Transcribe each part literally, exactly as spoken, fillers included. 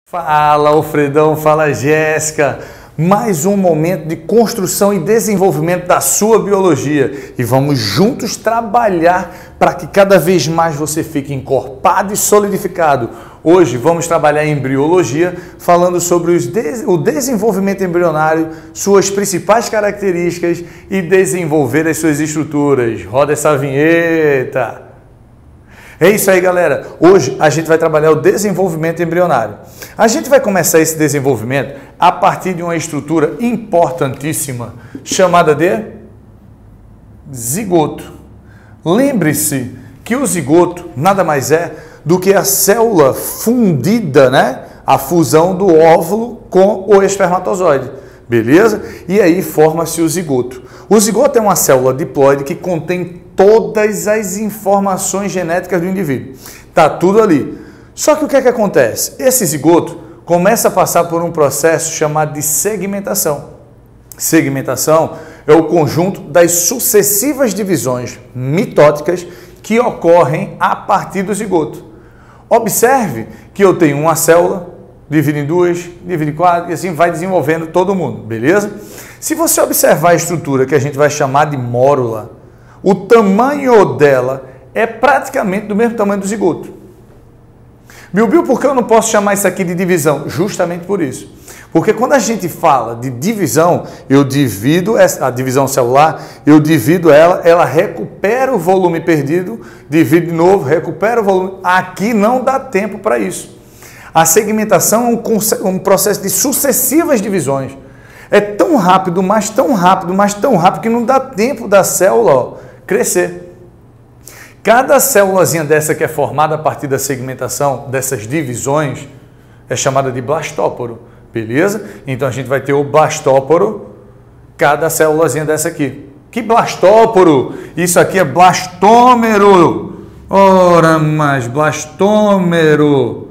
Fala, Alfredão, fala, Jéssica. Mais um momento de construção e desenvolvimento da sua biologia. E vamos juntos trabalhar para que cada vez mais você fique encorpado e solidificado. Hoje vamos trabalhar em embriologia, falando sobre os des- o desenvolvimento embrionário, suas principais características e desenvolver as suas estruturas. Roda essa vinheta! É isso aí, galera. Hoje a gente vai trabalhar o desenvolvimento embrionário. A gente vai começar esse desenvolvimento a partir de uma estrutura importantíssima chamada de zigoto. Lembre-se que o zigoto nada mais é do que a célula fundida, né? A fusão do óvulo com o espermatozoide. Beleza? E aí forma-se o zigoto. O zigoto é uma célula diploide que contém todas as informações genéticas do indivíduo. Tá tudo ali. Só que o que é que acontece? Esse zigoto começa a passar por um processo chamado de segmentação. Segmentação é o conjunto das sucessivas divisões mitóticas que ocorrem a partir do zigoto. Observe que eu tenho uma célula, divide em duas, divide em quatro, e assim vai desenvolvendo todo mundo, beleza? Se você observar a estrutura que a gente vai chamar de mórula, o tamanho dela é praticamente do mesmo tamanho do zigoto. Bilbil, por que eu não posso chamar isso aqui de divisão? Justamente por isso. Porque quando a gente fala de divisão, eu divido essa, a divisão celular, eu divido ela, ela recupera o volume perdido, divido de novo, recupera o volume. Aqui não dá tempo para isso. A segmentação é um, um processo de sucessivas divisões. É tão rápido, mas tão rápido, mas tão rápido que não dá tempo da célula ó, crescer. Cada célulazinha dessa que é formada a partir da segmentação, dessas divisões, é chamada de blastóporo, beleza? Então a gente vai ter o blastóporo, cada célulazinha dessa aqui. Que blastóporo? Isso aqui é blastômero. Ora, mas blastômero.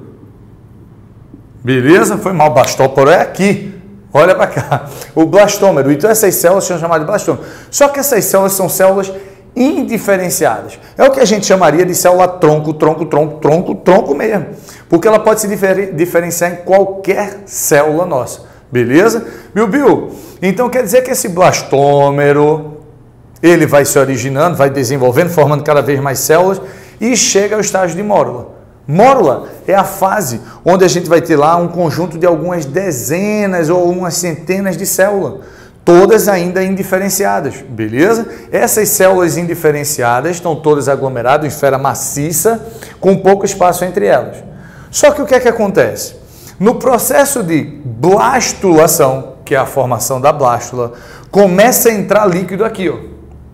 Beleza? Foi mal, blastóporo é aqui. Olha para cá, o blastômero. Então essas células são chamadas de blastômero. Só que essas células são células indiferenciadas. É o que a gente chamaria de célula tronco, tronco, tronco, tronco, tronco mesmo. Porque ela pode se difer- diferenciar em qualquer célula nossa. Beleza? Bilbil, então quer dizer que esse blastômero, ele vai se originando, vai desenvolvendo, formando cada vez mais células e chega ao estágio de mórula. Mórula é a fase onde a gente vai ter lá um conjunto de algumas dezenas ou umas centenas de células, todas ainda indiferenciadas, beleza? Essas células indiferenciadas estão todas aglomeradas em esfera maciça, com pouco espaço entre elas. Só que o que é que acontece? No processo de blastulação, que é a formação da blástula, começa a entrar líquido aqui, ó,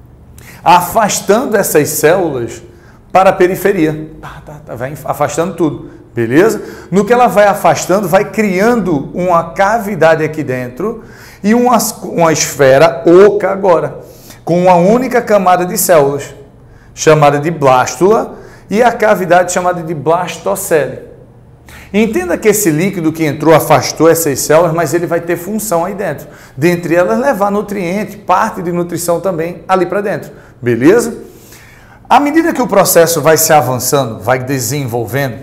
afastando essas células para a periferia, tá, tá, tá, vai afastando tudo, beleza? No que ela vai afastando, vai criando uma cavidade aqui dentro e uma, uma esfera oca agora, com uma única camada de células, chamada de blástula, e a cavidade chamada de blastocele. Entenda que esse líquido que entrou afastou essas células, mas ele vai ter função aí dentro. Dentre elas, levar nutriente, parte de nutrição também ali para dentro, beleza? À medida que o processo vai se avançando, vai desenvolvendo,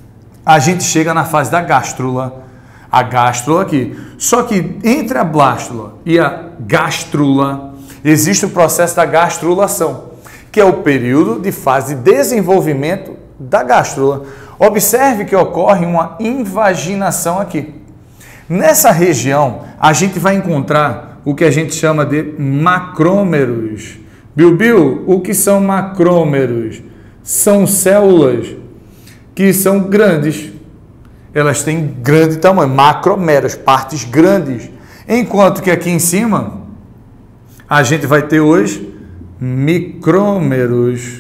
a gente chega na fase da gástrula. A gástrula aqui. Só que entre a blástula e a gástrula, existe o processo da gastrulação, que é o período de fase de desenvolvimento da gástrula. Observe que ocorre uma invaginação aqui. Nessa região, a gente vai encontrar o que a gente chama de macrômeros. Bilbil, o que são macrômeros? São células que são grandes. Elas têm grande tamanho, macromeros, partes grandes. Enquanto que aqui em cima, a gente vai ter os micrômeros.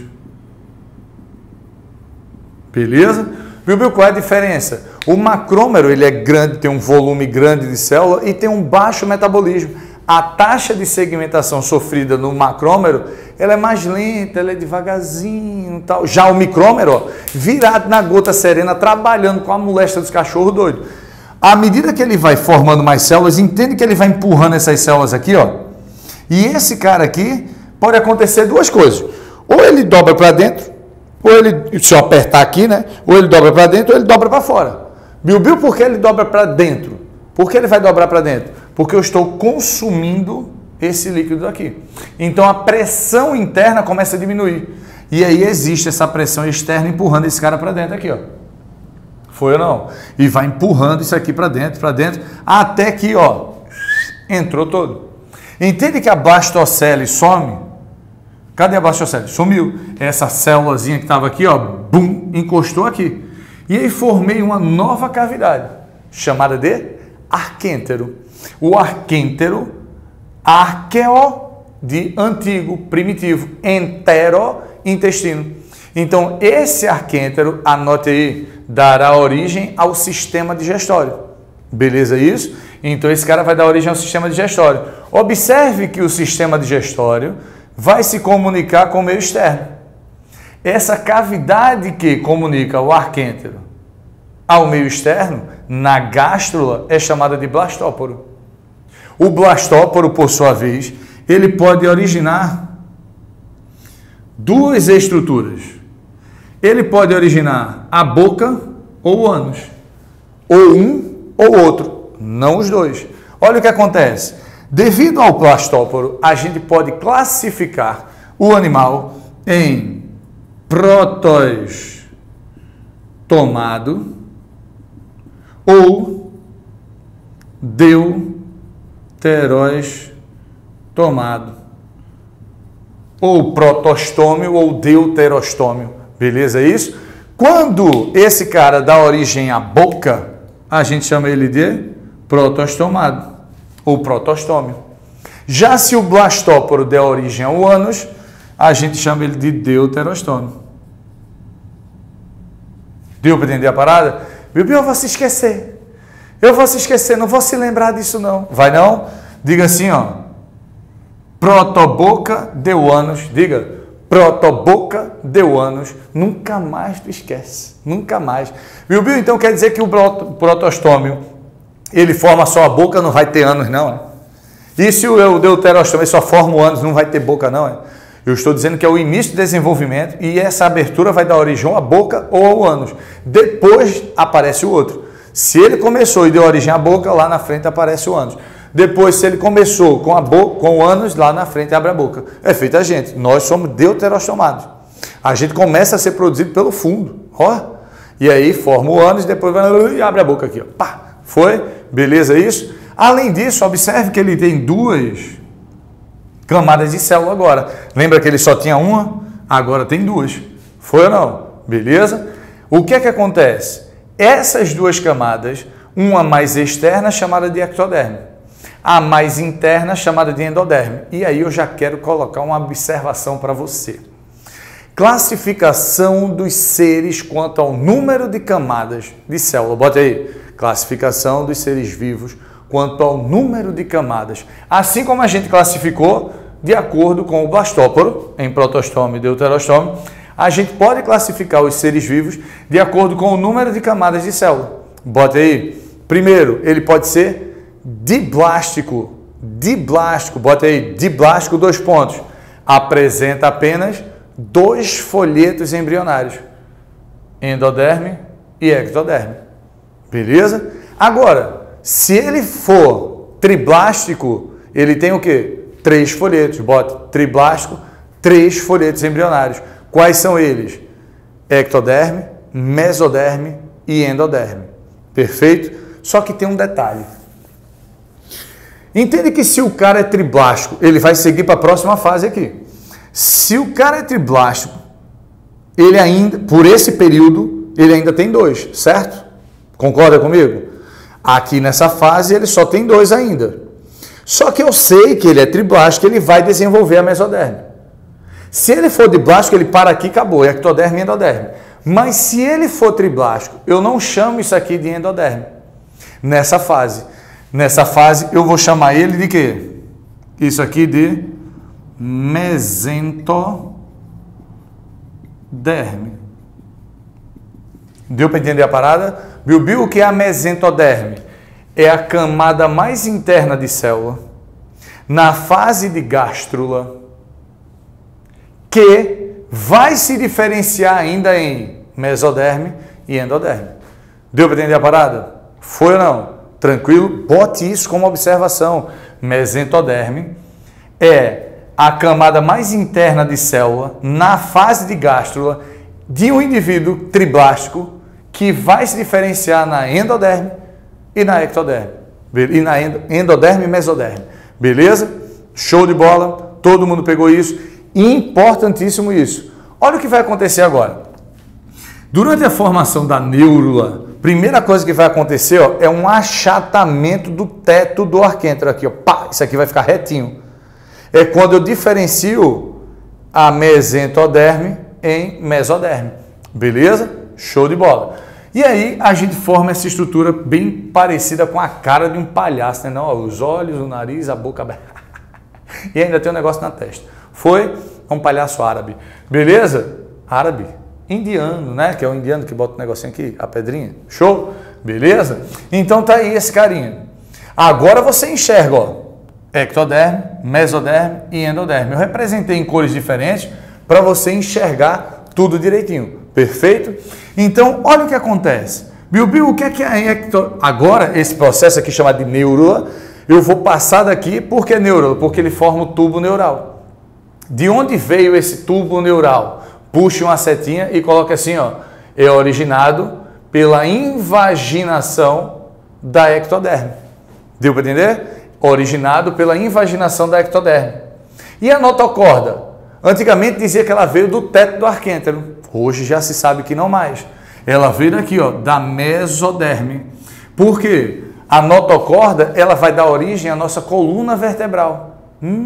Beleza? Bilbil, qual é a diferença? O macrômero, ele é grande, tem um volume grande de célula e tem um baixo metabolismo. A taxa de segmentação sofrida no macrômero, ela é mais lenta, ela é devagarzinho e tal. Já o micrômero, ó, virado na gota serena, trabalhando com a moléstia dos cachorros doidos. À medida que ele vai formando mais células, entende que ele vai empurrando essas células aqui, ó. E esse cara aqui, pode acontecer duas coisas. Ou ele dobra para dentro, ou ele, se eu apertar aqui, né? Ou ele dobra para dentro, ou ele dobra para fora. Bill, Bill, por que ele dobra para dentro? Por que ele vai dobrar para dentro? Porque eu estou consumindo esse líquido aqui. Então a pressão interna começa a diminuir. E aí existe essa pressão externa empurrando esse cara para dentro aqui, ó. Foi ou não? E vai empurrando isso aqui para dentro, para dentro, até que, ó, entrou todo. Entende que a blastocele some? Cadê a blastocele? Sumiu. Essa célulazinha que estava aqui, ó, bum, encostou aqui. E aí formei uma nova cavidade, chamada de arquêntero. O arquêntero, arqueo, de antigo, primitivo, entero, intestino. Então, esse arquêntero, anote aí, dará origem ao sistema digestório. Beleza isso? Então, esse cara vai dar origem ao sistema digestório. Observe que o sistema digestório vai se comunicar com o meio externo. Essa cavidade que comunica o arquêntero ao meio externo, na gástrula, é chamada de blastóporo. O blastóporo, por sua vez, ele pode originar duas estruturas. Ele pode originar a boca ou o ânus. Ou um ou outro, não os dois. Olha o que acontece. Devido ao blastóporo, a gente pode classificar o animal em protostomado ou deuterostomado, ou protostômio ou deuterostômio. Beleza isso? Quando esse cara dá origem à boca, a gente chama ele de protostomado ou protostômio. Já se o blastóporo der origem ao ânus, a gente chama ele de deuterostômio. Deu para entender a parada? Bibi, eu vou se esquecer. Eu vou se esquecer, não vou se lembrar disso não. Vai não? Diga assim, ó. Protoboca deu ânus. Diga. Protoboca deu ânus. Nunca mais tu esquece. Nunca mais. Bill, Bill, então quer dizer que o protostômio, ele forma só a boca, não vai ter ânus não, é? E se o deuterostômio só forma o ânus, não vai ter boca não, é? Eu estou dizendo que é o início do desenvolvimento e essa abertura vai dar origem à boca ou ao ânus. Depois aparece o outro. Se ele começou e deu origem à boca, lá na frente aparece o ânus. Depois, se ele começou com, a boca, com o ânus, lá na frente abre a boca. É feito a gente. Nós somos deuterostomados. A gente começa a ser produzido pelo fundo. Ó. E aí forma o ânus e depois vai e abre a boca aqui. Ó. Pá. Foi? Beleza isso? Além disso, observe que ele tem duas camadas de célula agora. Lembra que ele só tinha uma? Agora tem duas. Foi ou não? Beleza? O que é que acontece? Essas duas camadas, uma mais externa chamada de ectoderme, a mais interna chamada de endoderme. E aí eu já quero colocar uma observação para você. Classificação dos seres quanto ao número de camadas de célula. Bota aí. Classificação dos seres vivos quanto ao número de camadas. Assim como a gente classificou de acordo com o blastóporo, em protostômio e deuterostômio, a gente pode classificar os seres vivos de acordo com o número de camadas de célula. Bota aí. Primeiro, ele pode ser diblástico. Diblástico. Bota aí. Diblástico, dois pontos. Apresenta apenas dois folhetos embrionários. Endoderme e ectoderme. Beleza? Agora, se ele for triblástico, ele tem o quê? Três folhetos. Bota triblástico, três folhetos embrionários. Quais são eles? Ectoderme, mesoderme e endoderme. Perfeito? Só que tem um detalhe. Entende que se o cara é triblástico, ele vai seguir para a próxima fase aqui. Se o cara é triblástico, ele ainda, por esse período, ele ainda tem dois, certo? Concorda comigo? Aqui nessa fase ele só tem dois ainda. Só que eu sei que ele é triblástico, ele vai desenvolver a mesoderme. Se ele for diblástico, ele para aqui e acabou, é ectoderme e endoderme. Mas se ele for triblástico, eu não chamo isso aqui de endoderme. Nessa fase. Nessa fase eu vou chamar ele de quê? Isso aqui de mesentoderme. Deu para entender a parada? Bill, Bill, o que é a mesentoderme? É a camada mais interna de célula, na fase de gástrula, que vai se diferenciar ainda em mesoderme e endoderme. Deu para entender a parada? Foi ou não? Tranquilo? Bote isso como observação. Mesentoderme é a camada mais interna de célula na fase de gástrula de um indivíduo triblástico que vai se diferenciar na endoderme e na ectoderme. E na endoderme e mesoderme. Beleza? Show de bola. Todo mundo pegou isso. Importantíssimo isso. Olha o que vai acontecer agora. Durante a formação da neurula, primeira coisa que vai acontecer, ó, é um achatamento do teto do arquêntero aqui, ó. Pá, isso aqui vai ficar retinho. É quando eu diferencio a mesentoderme em mesoderme. Beleza? Show de bola. E aí a gente forma essa estrutura bem parecida com a cara de um palhaço, né? Não, ó, os olhos, o nariz, a boca aberta. E ainda tem um negócio na testa. Foi um palhaço árabe. Beleza? Árabe. Indiano, né? Que é o indiano que bota o negocinho aqui, a pedrinha. Show? Beleza? Então tá aí esse carinha. Agora você enxerga, ó, ectoderme, mesoderme e endoderme. Eu representei em cores diferentes para você enxergar tudo direitinho. Perfeito? Então, olha o que acontece. Bilbil, o que é que é a ecto... Agora, esse processo aqui chamado de neurula, eu vou passar daqui. Por que neurula? Porque ele forma o tubo neural. De onde veio esse tubo neural? Puxe uma setinha e coloque assim, ó. É originado pela invaginação da ectoderme. Deu para entender? Originado pela invaginação da ectoderme. E a notocorda? Antigamente dizia que ela veio do teto do arquêntero. Hoje já se sabe que não mais. Ela veio daqui, ó, da mesoderme. Por quê? A notocorda, ela vai dar origem à nossa coluna vertebral.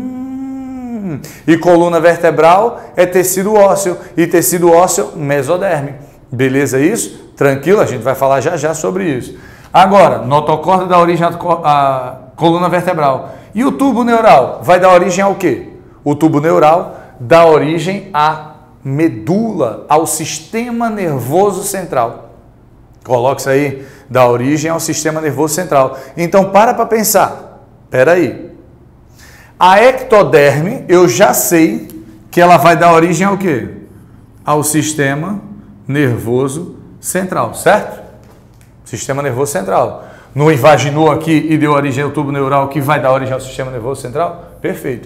Hum, e coluna vertebral é tecido ósseo. E tecido ósseo, mesoderme. Beleza isso? Tranquilo? A gente vai falar já já sobre isso. Agora, notocorda dá origem à coluna vertebral. E o tubo neural vai dar origem ao quê? O tubo neural dá origem à medula, ao sistema nervoso central. Coloque isso aí, dá origem ao sistema nervoso central. Então, para para pensar. Espera aí. A ectoderme, eu já sei que ela vai dar origem ao quê? Ao sistema nervoso central, certo? Sistema nervoso central. Não invaginou aqui e deu origem ao tubo neural que vai dar origem ao sistema nervoso central? Perfeito.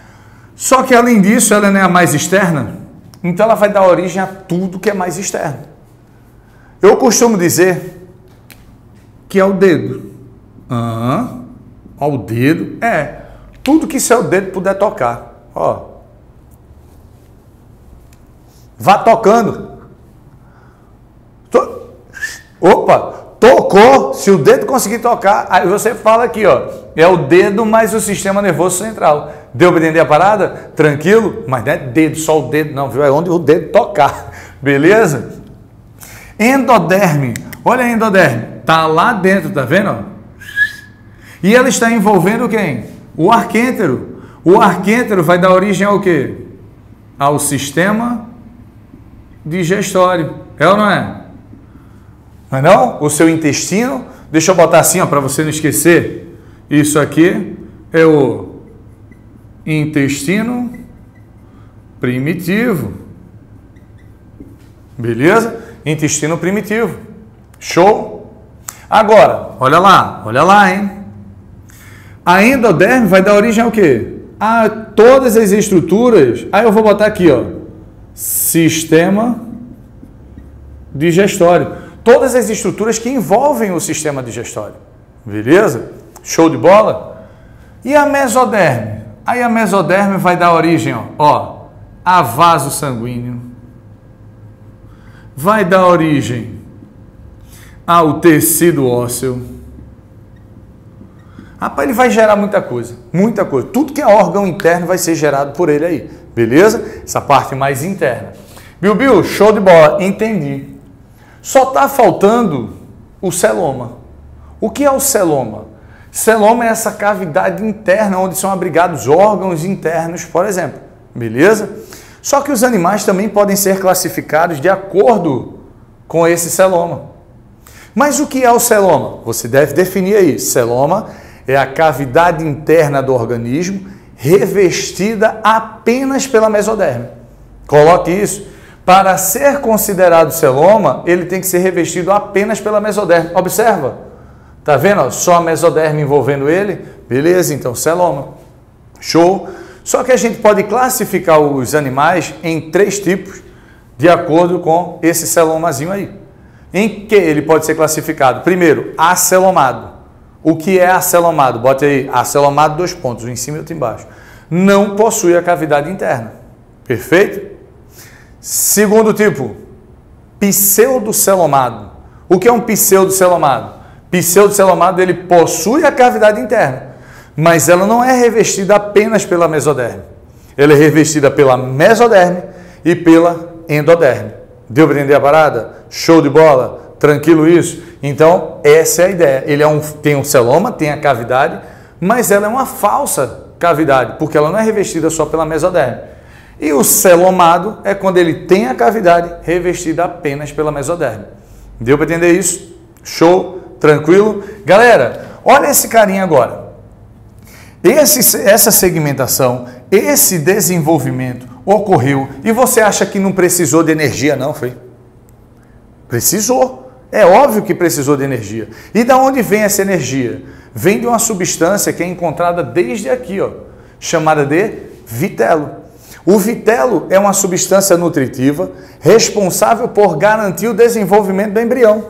Só que, além disso, ela não é a mais externa, então ela vai dar origem a tudo que é mais externo. Eu costumo dizer que é o dedo. Ah, ó, o dedo é tudo que seu dedo puder tocar. Ó, vá tocando. To... Opa, tocou. Se o dedo conseguir tocar, aí você fala aqui, ó, é o dedo mais o sistema nervoso central. Deu para entender a parada? Tranquilo? Mas não é dedo, só o dedo, não, viu? É onde o dedo tocar. Beleza? Endoderme. Olha a endoderme. Tá lá dentro, tá vendo? E ela está envolvendo quem? O arquêntero. O arquêntero vai dar origem ao quê? Ao sistema digestório. É ou não é? Não é não? O seu intestino. Deixa eu botar assim, ó, para você não esquecer. Isso aqui é o intestino primitivo. Beleza? Intestino primitivo. Show? Agora, olha lá, olha lá, hein? A endoderme vai dar origem ao quê? A todas as estruturas. Aí eu vou botar aqui, ó. Sistema digestório. Todas as estruturas que envolvem o sistema digestório. Beleza? Show de bola? E a mesoderme? Aí a mesoderme vai dar origem, ó, ó, a vaso sanguíneo, vai dar origem ao tecido ósseo. Rapaz, ele vai gerar muita coisa, muita coisa. Tudo que é órgão interno vai ser gerado por ele aí, beleza? Essa parte mais interna. Bilbil, show de bola, entendi. Só está faltando o celoma. O que é o celoma? Celoma é essa cavidade interna onde são abrigados órgãos internos, por exemplo. Beleza? Só que os animais também podem ser classificados de acordo com esse celoma. Mas o que é o celoma? Você deve definir aí. Celoma é a cavidade interna do organismo revestida apenas pela mesoderme. Coloque isso. Para ser considerado celoma, ele tem que ser revestido apenas pela mesoderme. Observa, tá vendo? Só a mesoderme envolvendo ele? Beleza, então celoma. Show? Só que a gente pode classificar os animais em três tipos, de acordo com esse celomazinho aí. Em que ele pode ser classificado? Primeiro, acelomado. O que é acelomado? Bote aí, acelomado, dois pontos, um em cima e outro embaixo. Não possui a cavidade interna. Perfeito? Segundo tipo, pseudocelomado. O que é um pseudocelomado? Pseudocelomado, ele possui a cavidade interna, mas ela não é revestida apenas pela mesoderme. Ela é revestida pela mesoderme e pela endoderme. Deu para entender a parada? Show de bola? Tranquilo isso? Então, essa é a ideia. Ele é um, tem um celoma, tem a cavidade, mas ela é uma falsa cavidade, porque ela não é revestida só pela mesoderme. E o celomado é quando ele tem a cavidade revestida apenas pela mesoderme. Deu para entender isso? Show? Tranquilo? Galera, olha esse carinha agora. Esse, essa segmentação, esse desenvolvimento ocorreu e você acha que não precisou de energia, não, foi? Precisou. É óbvio que precisou de energia. E da onde vem essa energia? Vem de uma substância que é encontrada desde aqui, ó, chamada de vitelo. O vitelo é uma substância nutritiva responsável por garantir o desenvolvimento do embrião.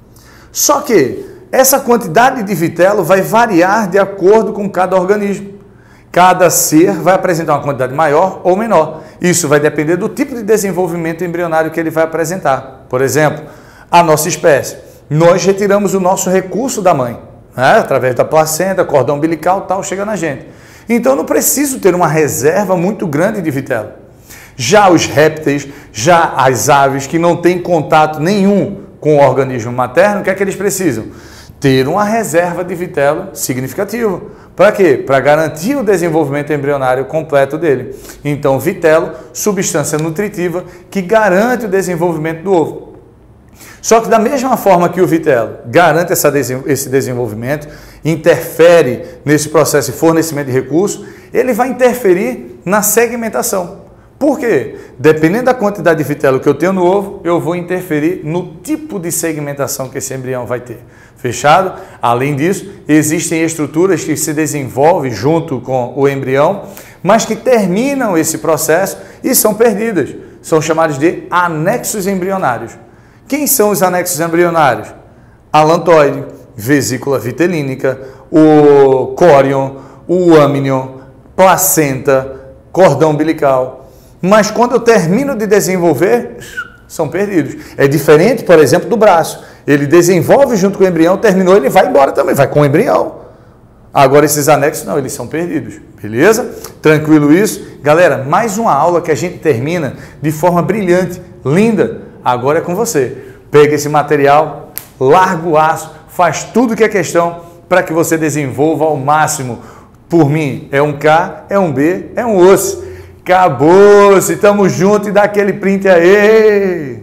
Só que essa quantidade de vitelo vai variar de acordo com cada organismo. Cada ser vai apresentar uma quantidade maior ou menor. Isso vai depender do tipo de desenvolvimento embrionário que ele vai apresentar. Por exemplo, a nossa espécie. Nós retiramos o nosso recurso da mãe, né? Através da placenta, cordão umbilical, tal, chega na gente. Então, eu não preciso ter uma reserva muito grande de vitelo. Já os répteis, já as aves que não têm contato nenhum com o organismo materno, o que é que eles precisam? Ter uma reserva de vitelo significativa. Para quê? Para garantir o desenvolvimento embrionário completo dele. Então, vitelo, substância nutritiva que garante o desenvolvimento do ovo. Só que da mesma forma que o vitelo garante essa, esse desenvolvimento, interfere nesse processo de fornecimento de recursos, ele vai interferir na segmentação. Por quê? Dependendo da quantidade de vitelo que eu tenho no ovo, eu vou interferir no tipo de segmentação que esse embrião vai ter. Fechado? Além disso, existem estruturas que se desenvolvem junto com o embrião, mas que terminam esse processo e são perdidas. São chamados de anexos embrionários. Quem são os anexos embrionários? Alantoide, vesícula vitelínica, o córion, o âmnion, placenta, cordão umbilical. Mas quando eu termino de desenvolver, são perdidos. É diferente, por exemplo, do braço. Ele desenvolve junto com o embrião, terminou, ele vai embora também, vai com o embrião. Agora esses anexos, não, eles são perdidos. Beleza? Tranquilo isso? Galera, mais uma aula que a gente termina de forma brilhante, linda. Agora é com você. Pega esse material, larga o aço, faz tudo que é questão para que você desenvolva ao máximo. Por mim, é um K, é um B, é um osso. Acabou-se, tamo junto e dá aquele print aí.